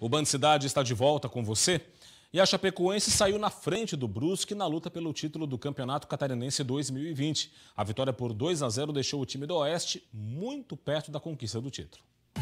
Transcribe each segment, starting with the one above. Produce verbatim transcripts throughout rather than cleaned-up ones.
O Band Cidade está de volta com você. E a Chapecoense saiu na frente do Brusque na luta pelo título do Campeonato Catarinense dois mil e vinte. A vitória por dois a zero deixou o time do Oeste muito perto da conquista do título.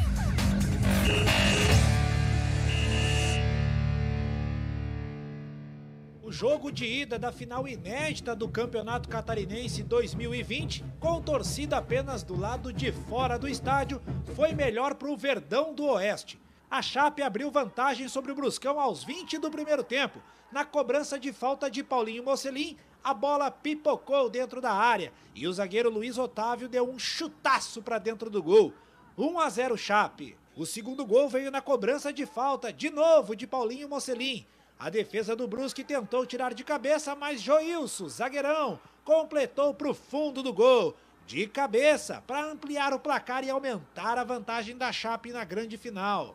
O jogo de ida da final inédita do Campeonato Catarinense dois mil e vinte, com torcida apenas do lado de fora do estádio, foi melhor para o Verdão do Oeste. A Chape abriu vantagem sobre o Bruscão aos vinte do primeiro tempo. Na cobrança de falta de Paulinho Mocelin, a bola pipocou dentro da área e o zagueiro Luiz Otávio deu um chutaço para dentro do gol. um a zero Chape. O segundo gol veio na cobrança de falta, de novo de Paulinho Mocelin. A defesa do Brusque tentou tirar de cabeça, mas Joilson, zagueirão, completou para o fundo do gol. De cabeça, para ampliar o placar e aumentar a vantagem da Chape na grande final.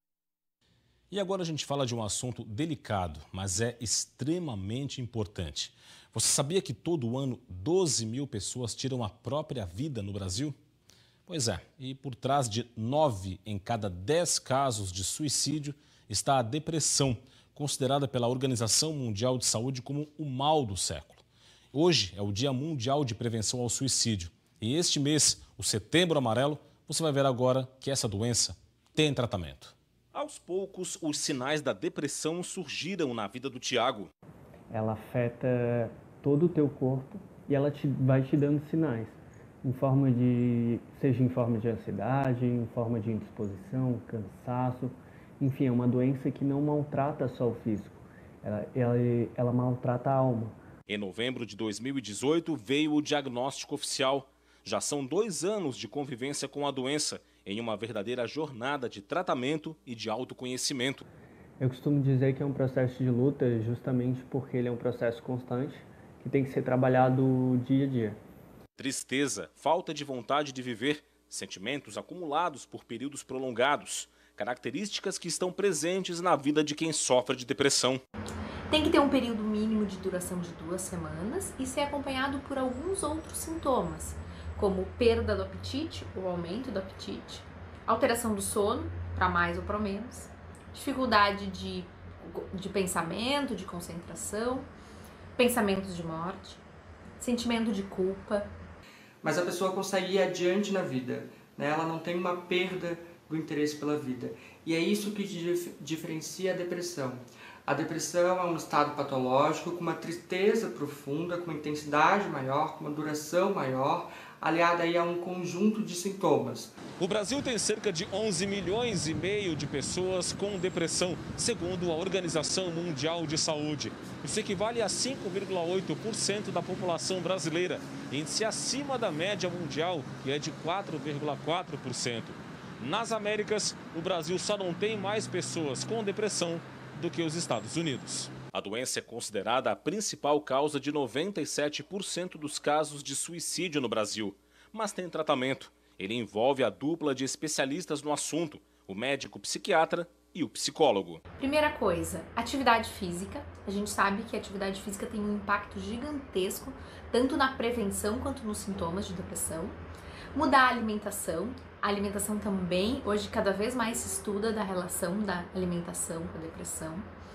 E agora a gente fala de um assunto delicado, mas é extremamente importante. Você sabia que todo ano doze mil pessoas tiram a própria vida no Brasil? Pois é, e por trás de nove em cada dez casos de suicídio está a depressão, considerada pela Organização Mundial de Saúde como o mal do século. Hoje é o Dia Mundial de Prevenção ao Suicídio. E este mês, o Setembro Amarelo, você vai ver agora que essa doença tem tratamento. Aos poucos, os sinais da depressão surgiram na vida do Tiago. Ela afeta todo o teu corpo e ela te, vai te dando sinais, em forma de, seja em forma de ansiedade, em forma de indisposição, cansaço. Enfim, é uma doença que não maltrata só o físico, ela, ela, ela maltrata a alma. Em novembro de dois mil e dezoito veio o diagnóstico oficial. Já são dois anos de convivência com a doença, em uma verdadeira jornada de tratamento e de autoconhecimento. Eu costumo dizer que é um processo de luta justamente porque ele é um processo constante que tem que ser trabalhado dia a dia. Tristeza, falta de vontade de viver, sentimentos acumulados por períodos prolongados, características que estão presentes na vida de quem sofre de depressão. Tem que ter um período mínimo de duração de duas semanas e ser acompanhado por alguns outros sintomas, como perda do apetite ou aumento do apetite, alteração do sono, para mais ou para menos, dificuldade de, de pensamento, de concentração, pensamentos de morte, sentimento de culpa. Mas a pessoa consegue ir adiante na vida, né? Ela não tem uma perda do interesse pela vida. E é isso que dif- diferencia a depressão. A depressão é um estado patológico com uma tristeza profunda, com uma intensidade maior, com uma duração maior, aliada aí a um conjunto de sintomas. O Brasil tem cerca de onze milhões e meio de pessoas com depressão, segundo a Organização Mundial de Saúde. Isso equivale a cinco vírgula oito por cento da população brasileira, índice acima da média mundial, que é de quatro vírgula quatro por cento. Nas Américas, o Brasil só não tem mais pessoas com depressão do que os Estados Unidos. A doença é considerada a principal causa de noventa e sete por cento dos casos de suicídio no Brasil. Mas tem tratamento. Ele envolve a dupla de especialistas no assunto, o médico psiquiatra e o psicólogo. Primeira coisa, atividade física. A gente sabe que a atividade física tem um impacto gigantesco, tanto na prevenção quanto nos sintomas de depressão. Mudar a alimentação. A alimentação também, hoje cada vez mais se estuda da relação da alimentação com a depressão.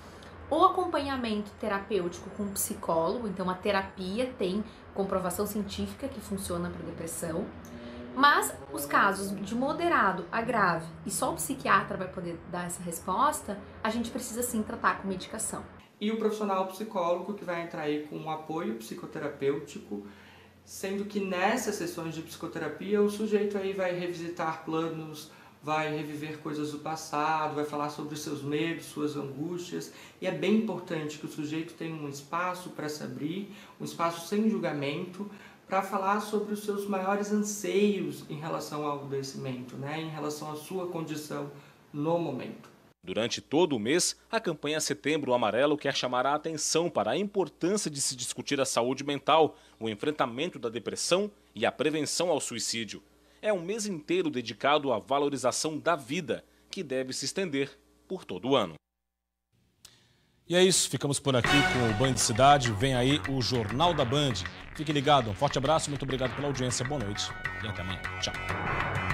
O acompanhamento terapêutico com um psicólogo, então a terapia tem comprovação científica que funciona para depressão. Mas os casos de moderado a grave e só o psiquiatra vai poder dar essa resposta, a gente precisa sim tratar com medicação. E o profissional psicólogo que vai entrar aí com um apoio psicoterapêutico, sendo que nessas sessões de psicoterapia o sujeito aí vai revisitar planos, vai reviver coisas do passado, vai falar sobre os seus medos, suas angústias. E é bem importante que o sujeito tenha um espaço para se abrir, um espaço sem julgamento, para falar sobre os seus maiores anseios em relação ao adoecimento, né? Em relação à sua condição no momento. Durante todo o mês, a campanha Setembro Amarelo quer chamar a atenção para a importância de se discutir a saúde mental, o enfrentamento da depressão e a prevenção ao suicídio. É um mês inteiro dedicado à valorização da vida, que deve se estender por todo o ano. E é isso, ficamos por aqui com o Band Cidade. Vem aí o Jornal da Band. Fique ligado, um forte abraço, muito obrigado pela audiência, boa noite e até amanhã. Tchau.